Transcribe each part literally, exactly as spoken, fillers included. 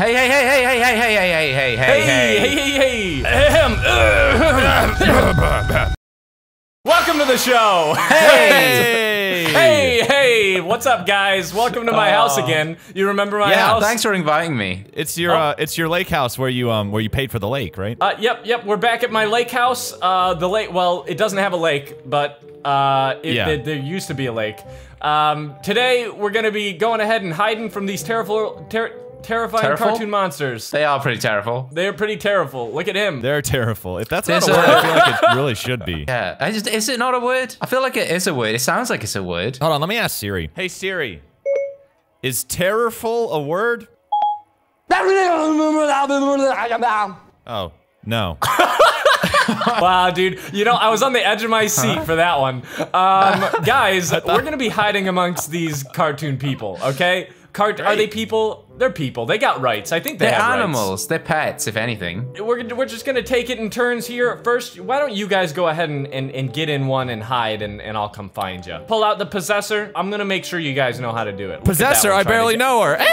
Hey, hey, hey, hey, hey, hey, hey, hey, hey, hey, Hey, hey, hey, hey. Ahem. Welcome to the show. hey, Hey, hey, what's up, guys? Welcome to my Oh. house again. You remember my Yeah, house? thanks for inviting me. It's your Oh. uh, it's your lake house where you um where you paid for the lake, right? Uh, yep, yep. We're back at my lake house. Uh, the lake. Well, it doesn't have a lake, but uh, it, Yeah. it- there used to be a lake. Um, today we're gonna be going ahead and hiding from these terrible, ter terrifying Terrible? cartoon monsters. They are pretty terrible. They're pretty terrible. Look at him. They're terrible. If that's There's not a word, a- I feel like it really should be. Yeah, I just, is it not a word? I feel like it is a word. It sounds like it's a word. Hold on, let me ask Siri. Hey Siri, is terrorful a word? Oh no. Wow, dude. You know, I was on the edge of my seat for that one. Um, guys, we're gonna be hiding amongst these cartoon people, okay? Cart are they people? They're people. They got rights. I think they They're have rights. animals. They're pets, if anything. We're, we're just gonna take it in turns here. First, why don't you guys go ahead and, and, and get in one and hide, and, and I'll come find you. Pull out the possessor. I'm gonna make sure you guys know how to do it. Look at that Possessor, one I trying to barely get- know her.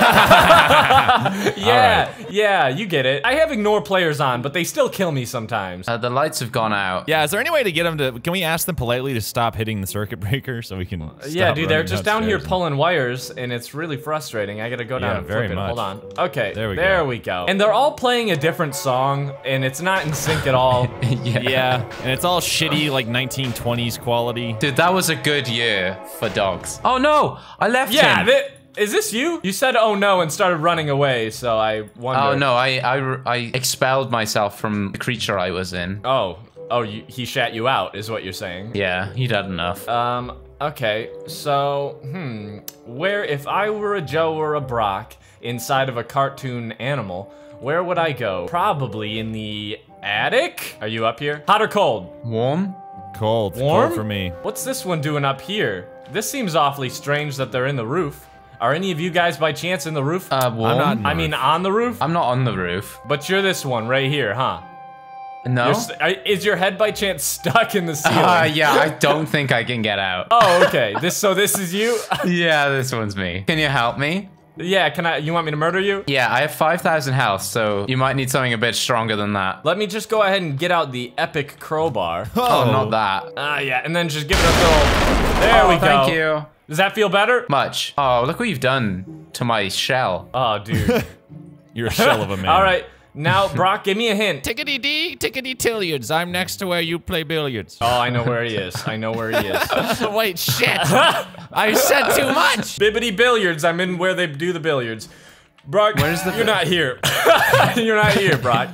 Yeah, yeah, you get it. I have ignore players on, but they still kill me sometimes. Uh, the lights have gone out. Yeah, is there any way to get them to? Can we ask them politely to stop hitting the circuit breaker so we can? Stop Yeah, dude, they're running just down here downstairs? pulling wires, and it's really frustrating. I gotta go down Yeah, and very flip it. much. Hold on. Okay, There we there go. we go. And they're all playing a different song, and it's not in sync at all. yeah. Yeah, and it's all shitty, like nineteen twenties quality. Dude, that was a good year for dogs. Oh no, I left Yeah, him. thi- is this you? You said "oh no" and started running away, so I wonder. Oh no, I, I, I expelled myself from the creature I was in. Oh, oh, you, he shat you out, is what you're saying. Yeah, he'd had enough. Um. Okay. So, hmm, where if I were a Joe or a Brock inside of a cartoon animal, where would I go? Probably in the attic. Are you up here? Hot or cold? Warm? Cold, Warm? cold for me. What's this one doing up here? This seems awfully strange that they're in the roof. Are any of you guys by chance in the roof? Uh, warm? not in I mean, on the roof? I'm not on the roof. But you're this one right here, huh? No? You're st- are- is your head by chance stuck in the ceiling? Uh, yeah, I don't think I can get out. Oh, okay. This so this is you? Yeah, this one's me. Can you help me? Yeah, can I you want me to murder you? Yeah, I have five thousand health, so you might need something a bit stronger than that. Let me just go ahead and get out the epic crowbar. Oh, not that. Ah, yeah, and then just give it a little. There oh, we go. thank you. Does that feel better? Much. Oh, look what you've done to my shell. Oh, dude. You're a shell of a man. All right, now Brock, give me a hint. Tickety dee, tickety tilliards. I'm next to where you play billiards. Oh, I know where he is. I know where he is. Wait, shit! I said too much. Bibbity Billiards. I'm in where they do the billiards. Brock, Where's the you're not here. You're not here, Brock.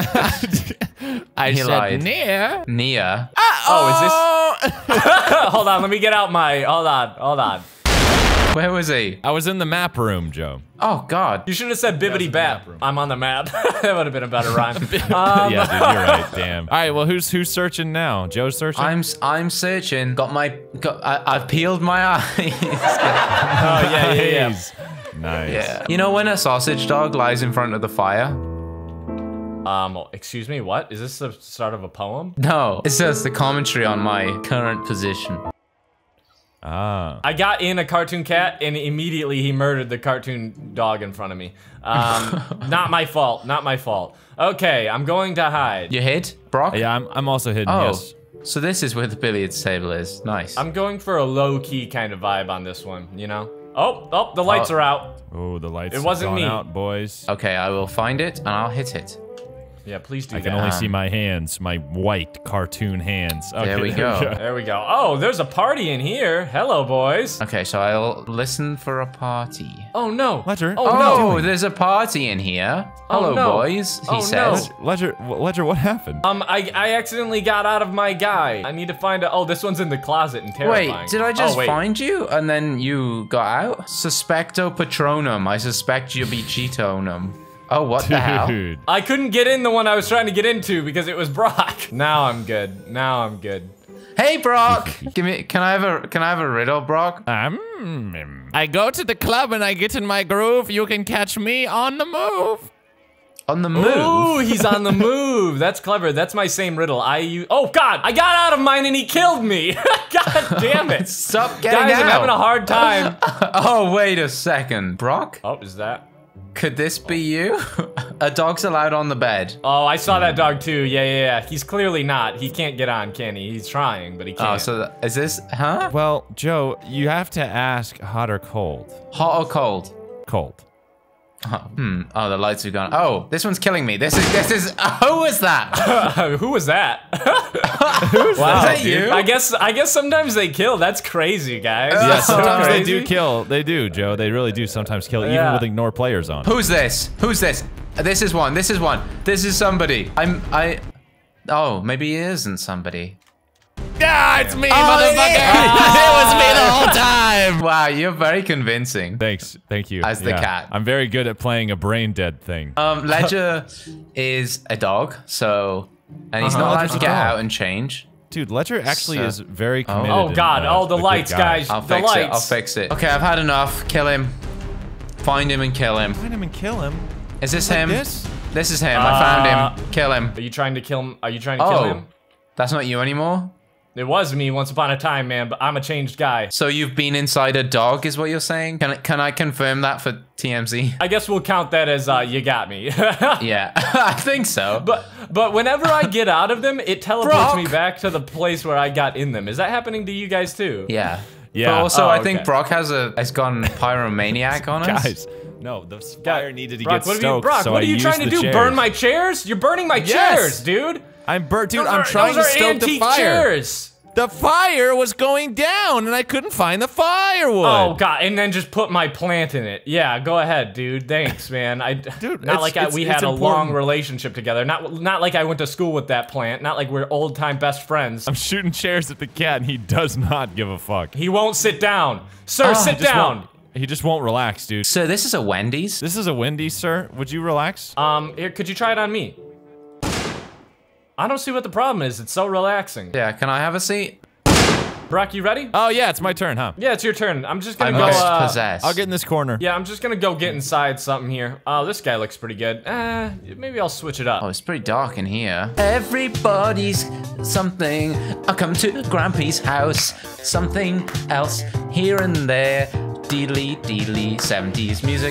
I He said lied. near. Nia. Oh, is this? Hold on, let me get out my. Hold on, hold on. Where was he? I was in the map room, Joe. Oh, God. You should have said Bibbity Bap. I'm on the map. That would have been a better rhyme. Um, yeah, dude, you're right. Damn. All right, well, who's who's searching now? Joe's searching. I'm I'm searching. Got my got. I, I've peeled my eyes. Oh yeah, yeah, yeah. Nice. Nice. Yeah. You know when a sausage dog lies in front of the fire? Um, excuse me, what? Is this the start of a poem? No. It's just the commentary on my current position. Ah. I got in a cartoon cat and immediately he murdered the cartoon dog in front of me. Um, not my fault, not my fault. Okay, I'm going to hide. You hid, Brock? Yeah, I'm I'm also hidden. Oh. Yes. So this is where the billiards table is. Nice. I'm going for a low-key kind of vibe on this one, you know? Oh, oh, the lights Oh. are out. Oh, the lights. It wasn't have gone me. out, boys. Okay, I will find it and I'll hit it. Yeah, please do I that. can only Um, see my hands, my white cartoon hands. Okay, There we go. There we go. Oh, there's a party in here. Hello, boys. Okay, so I'll listen for a party. Oh, no. Ledger. Oh, Oh, no. there's a party in here. Oh, Hello, no. boys, he Oh, says. no. Ledger, Ledger, what happened? Um, I, I accidentally got out of my guy. I need to find a- Oh, this one's in the closet and terrifying. Wait, did I just oh, wait. find you and then you got out? Suspecto patronum. I suspect you be cheatonum. Oh, what the hell? Dude. I couldn't get in the one I was trying to get into because it was Brock. Now I'm good. Now I'm good. Hey, Brock. Give me. Can I have a? Can I have a riddle, Brock? Um, I go to the club and I get in my groove. You can catch me on the move. On the move. Ooh, he's on the move. That's clever. That's my same riddle. I use. Oh God! I got out of mine and he killed me. God damn it! Stop getting Guys, out. I'm having a hard time. Oh, wait a second, Brock. Oh, is that? Could this be you? A dog's allowed on the bed. Oh, I saw that dog too. Yeah, yeah, yeah. He's clearly not. He can't get on, can he? He's trying, but he can't. Oh, so th- is this, huh? Well, Joe, you have to ask hot or cold. Hot or cold? Cold. Oh, hmm. Oh, the lights are gone. Oh, this one's killing me. This is, this is, who was that? Who was that? Who's Wow, that? Is that dude. you? I guess I guess sometimes they kill. That's crazy, guys. Yeah, Yeah, That's so sometimes they crazy. do kill. They do, Joe. They really do sometimes kill, even Yeah. with ignore players on. Who's this? Who's this? This is one. This is one. This is somebody. I'm, I, oh, maybe it isn't somebody. Ah, it's me, Oh, motherfucker! yeah. It was me the whole time! Wow, you're very convincing. Thanks, thank you. As the cat. I'm very good at playing a brain dead thing. Um, Ledger is a dog, so, and he's Uh-huh. not allowed Ledger's to a get dog. out and change. Dude, Ledger actually So- is very Oh. committed. Oh and, God! uh, All the a good lights, guy. guys. I'll the fix lights. it. I'll fix it. Okay, I've had enough. Kill him. Find him and kill him. Find him and kill him. Is this Like him? this? This is him. Uh, I found him. Kill him. Are you trying to kill him? Are you trying to kill Oh, him? that's not you anymore? It was me once upon a time, man. But I'm a changed guy. So you've been inside a dog, is what you're saying? Can I, can I confirm that for T M Z? I guess we'll count that as uh, you got me. Yeah, I think so. But but whenever I get out of them, it teleports Brock. me back to the place where I got in them. Is that happening to you guys too? Yeah. Yeah. But also, Oh, I think okay. Brock has a has gone pyromaniac on us. Guys, no, the fire needed to Brock, get what are you, stoked, Brock, so what I are you used trying to the do? chairs. Burn my chairs? You're burning my Yes. chairs, dude. I'm burnt, dude. Those I'm are- trying those to are stoke the antique fire. chairs. The fire was going down, and I couldn't find the firewood. Oh God! And then just put my plant in it. Yeah, go ahead, dude. Thanks, man. I Dude, not it's- like I, it's- we it's had a long important. relationship together. Not not like I went to school with that plant. Not like we're old time best friends. I'm shooting chairs at the cat, and he does not give a fuck. He won't sit down, sir. Oh, sit Just down. won't- He just won't relax, dude. So this is a Wendy's? This is a Wendy's, sir. Would you relax? Um, here, could you try it on me? I don't see what the problem is. It's so relaxing. Yeah, can I have a seat? Brock, you ready? Oh, yeah, it's my turn, huh? Yeah, it's your turn. I'm just I'm gonna go. most Uh, possessed. I'll get in this corner. yeah, I'm just gonna go get inside something here. Oh, this guy looks pretty good. Uh, maybe I'll switch it up. Oh, it's pretty dark in here. Everybody's something. I come to Grampy's house. Something else here and there. Deedly, deedly, seventies music.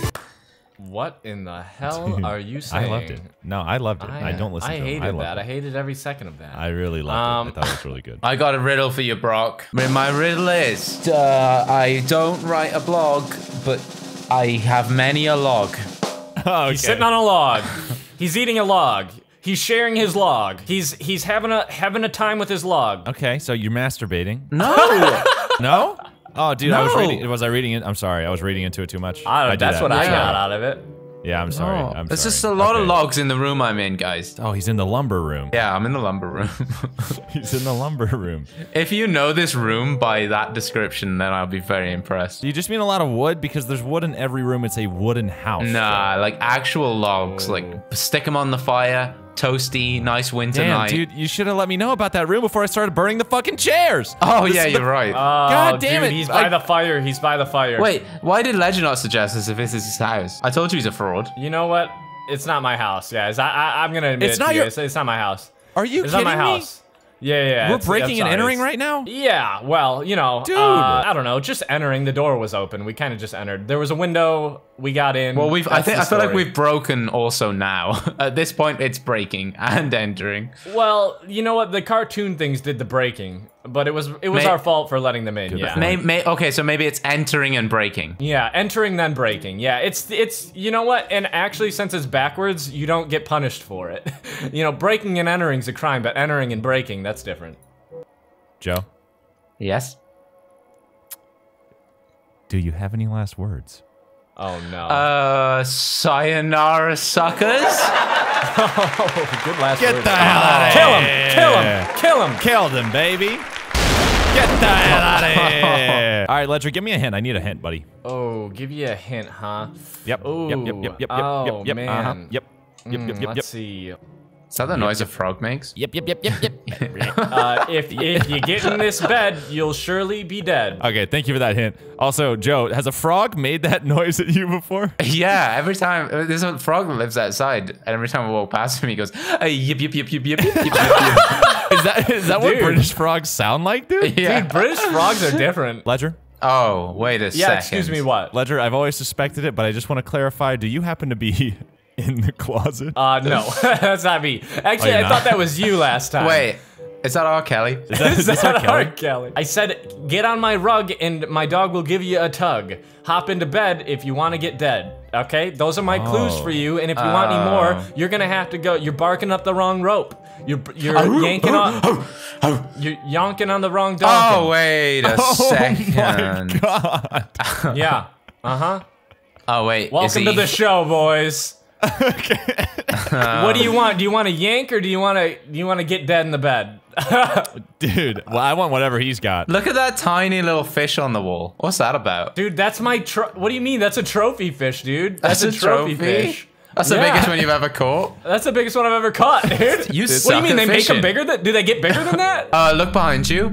What in the hell are you saying? I loved it. No, I loved it. I, don't listen I to him. hated I loved that. it. I hated every second of that. I really loved Um, it. I thought it was really good. I got a riddle for you, Brock. My riddle is, uh, I don't write a blog, but I have many a log. okay. He's sitting on a log. He's eating a log. He's sharing his log. He's he's having a having a time with his log. Okay, so you're masturbating. No! No? Oh, dude, I was No. reading. Was I reading it? I'm sorry. I was reading into it too much. I don't know. do That's that. what I Yeah. got out of it. Yeah, I'm sorry. Oh, I'm There's sorry. just a lot of Okay. logs in the room I'm in, guys. Oh, he's in the lumber room. Yeah, I'm in the lumber room. He's in the lumber room. If you know this room by that description, then I'll be very impressed. Do you just mean a lot of wood? Because there's wood in every room. It's a wooden house. Nah, like actual logs. Like, stick them on the fire. Toasty, nice winter Damn, night. dude, you should have let me know about that room before I started burning the fucking chairs. Oh, This yeah, is you're the- right. Oh, God damn dude, it, He's by I- the fire. He's by the fire. Wait, why did Legend not suggest this if this is his house? I told you he's a fraud. You know what? It's not my house, guys. I, I I'm gonna admit It's it not to you. your- It's, it's not my house. Are you It's kidding not my me? house. Yeah, yeah. yeah. We're it's- breaking I'm and sorry. entering It's- right now? Yeah, well, you know, Dude. uh, I don't know. Just entering, the door was open. We kind of just entered. There was a window. We got in. Well, we've. I That's think. the I feel like story. we've broken also now. At this point, it's breaking and entering. Well, you know what? The cartoon things did the breaking, but it was it was May- our fault for letting them in. Yeah. May, may, okay, so maybe it's entering and breaking. Yeah, entering then breaking. Yeah, it's it's you know what? And actually, since it's backwards, you don't get punished for it. You know, breaking and entering's a crime, but entering and breaking, that's different. Joe, Yes. do you have any last words? Oh no. Uh, sayonara, suckers. Good last Get word. the hell out of Kill him! here! Kill him! Kill him! Kill them, baby! Get the hell out of here! All right, Ledger, give me a hint. I need a hint, buddy. Oh, give you a hint, huh? Yep. Ooh. Yep. Yep. Yep. Yep. Yep. Oh, yep. Yep. man. Uh-huh. Yep. Yep. Mm, Yep. Yep. let's Yep. see. Is that the noise a frog makes? Yep. Yep. Yep. Yep. Yep. Uh, if if you get in this bed, you'll surely be dead. Okay, thank you for that hint. Also, Joe, has a frog made that noise at you before? Yeah, every time there's a frog that lives outside, and every time I walk past him, he goes, "Hey, yip yip yip yip yip yip yip." yip. Is that is that what Dude. British frogs sound like, dude? Yeah. Dude, British frogs are different. Ledger, Oh, wait a Yeah, second. excuse me, what? Ledger, I've always suspected it, but I just want to clarify. Do you happen to be in the closet? Uh, no, that's not me. Actually, you're I not? thought that was you last time. Wait, is that R. Kelly? Is that, is Is that that Kelly? R. Kelly? I said, get on my rug and my dog will give you a tug. Hop into bed if you want to get dead. Okay, those are my clues Oh. for you. And if you want any more, you're gonna have to go. You're barking up the wrong rope. You're you're yanking on. You're yanking on the wrong Oh, dog. wait a Oh second. my god. Yeah. Uh huh. Oh, wait. is Welcome he... to the show, boys. What do you want? Do you want to yank or do you want to? Do you want to get dead in the bed? Dude, well, I want whatever he's got. Look at that tiny little fish on the wall. What's that about? Dude, that's my tro- what do you mean? That's a trophy fish, dude. That's That's, a, trophy, fish. That's the Yeah. biggest one you've ever caught. That's the biggest one I've ever caught, dude. You What do suck you mean? at They make fishing. them bigger? Than, do they get bigger than that? Uh, look behind you.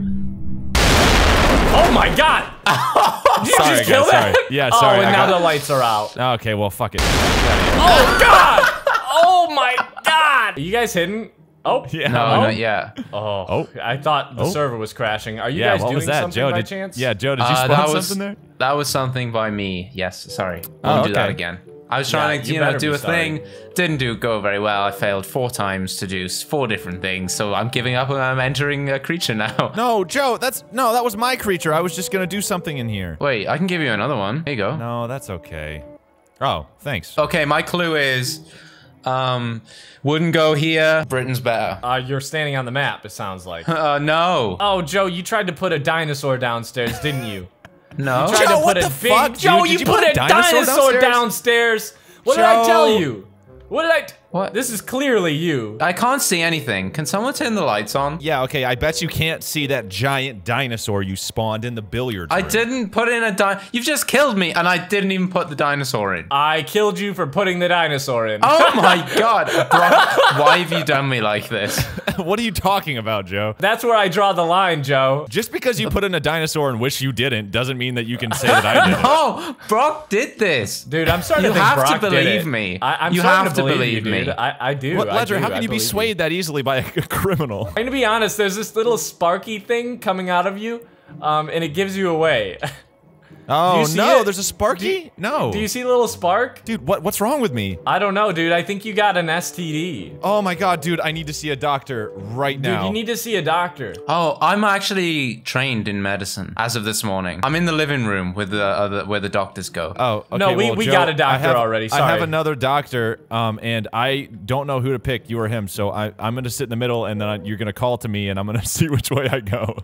Oh my god! Did you Sorry, just kill guys, that? sorry. Yeah, sorry, Oh, and I now got- the lights are out. Okay, well, fuck it. Oh god! Oh my god! Are you guys hidden? Oh Yeah. No, Oh. not yet. Oh, Oh. I thought the Oh. server was crashing. Are you Yeah, guys what doing was that, something Joe? by Did, chance? Yeah, Joe, did you Uh, spawn that was something there? that was something by me. Yes, sorry. Oh, Won't do that okay. again. I was trying Yeah, to, you you know, better do be a sorry. thing. Didn't do go very well. I failed four times to do s- four different things. So I'm giving up and I'm entering a creature now. No, Joe, that's no, that was my creature. I was just gonna do something in here. Wait, I can give you another one. Here you go. No, that's okay. Oh, thanks. Okay, my clue is, um, wouldn't go here. Britain's better. Uh, you're standing on the map. It sounds like. Uh, no, Oh, Joe, you tried to put a dinosaur downstairs, didn't you? no. Tried Joe, to what put a the big- fuck, dude? Joe, Did you, you put, put a a dinosaur dinosaur downstairs. downstairs? What did I tell Joe. you? What did I? T What? This is clearly you. I can't see anything. Can someone turn the lights on? Yeah, okay, I bet you can't see that giant dinosaur you spawned in the billiards I room. didn't put in a di- You've just killed me, and I didn't even put the dinosaur in. I killed you for putting the dinosaur in. Oh my god, Brock, why have you done me like this? What are you talking about, Joe? That's where I draw the line, Joe. Just because you put in a dinosaur and wish you didn't doesn't mean that you can say that I did it. Oh, Brock did this. Dude, I'm starting You to think have to Brock did believe it. me. I, I'm You starting have to to believe, believe you, dude. me. I, I do. What, I Ledger, do, how I can you be believe swayed that easily by a criminal? I'm gonna be honest. There's this little sparky thing coming out of you, um, and it gives you away. Oh, you see no, it? there's a Sparky? no. Do you see a little spark? Dude, what, what's wrong with me? I don't know, dude. I think you got an S T D. Oh my god, dude, I need to see a doctor right Dude, now. you need to see a doctor. Oh, I'm actually trained in medicine as of this morning. I'm in the living room with the other where the doctors go. Oh, okay, No, we- well, we Joe, got a doctor I have, already, I have sorry. another doctor, um, and I don't know who to pick, you or him, so I, I'm gonna sit in the middle, and then I, you're gonna call to me, and I'm gonna see which way I go.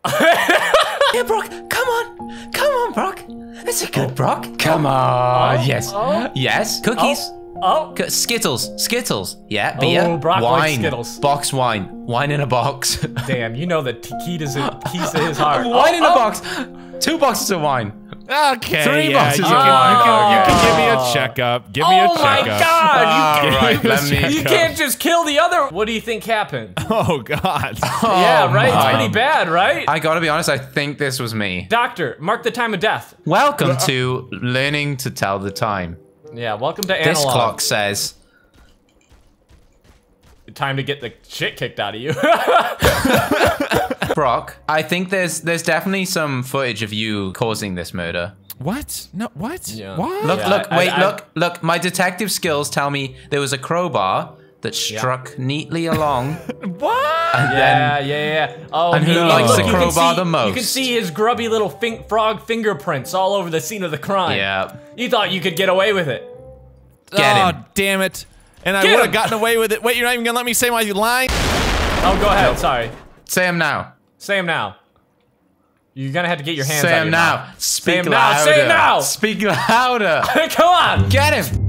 Yeah, Brock, come on. Come on, Brock. It's a good Brock. Come on. Oh, yes. oh. Yes. Cookies. Oh, C- Skittles. Skittles. Yeah, beer. Oh, Brock wine. likes Skittles. Box wine. Wine in a box. damn! You know the t- key to his keys to his heart. wine Oh, in a oh. box. Two boxes of wine. Okay, Three yeah, boxes you of can, wine. you can, you can give me Oh. a checkup. Give me a Oh my checkup. God! All You, right, let me. you can't just kill the other. What do you think happened? Oh god. yeah, right. It's my. pretty bad, right? I gotta be honest. I think this was me. Doctor, mark the time of death. Welcome to learning to tell the time. Yeah, welcome to This analog. clock says. Time to get the shit kicked out of you. Brock, I think there's there's definitely some footage of you causing this murder. What? No, what? Yeah. What? Look, Yeah, look, I- wait, I- look, look. My detective skills tell me there was a crowbar that struck neatly along. What? And yeah, then, yeah, yeah. Oh, And who he- likes look, the you can crowbar see- the most? You can see his grubby little fin frog fingerprints all over the scene of the crime. yeah. You thought you could get away with it. Get oh, him. damn it. And I Get would him. have gotten away with it. Wait, you're not even gonna let me say my line? Oh, go ahead. Sorry. Say him now. Say him now. You're gonna have to get your hands Say out of him your now. mouth. Speak him now. louder. Say it now. Speak louder. Come on. Get him.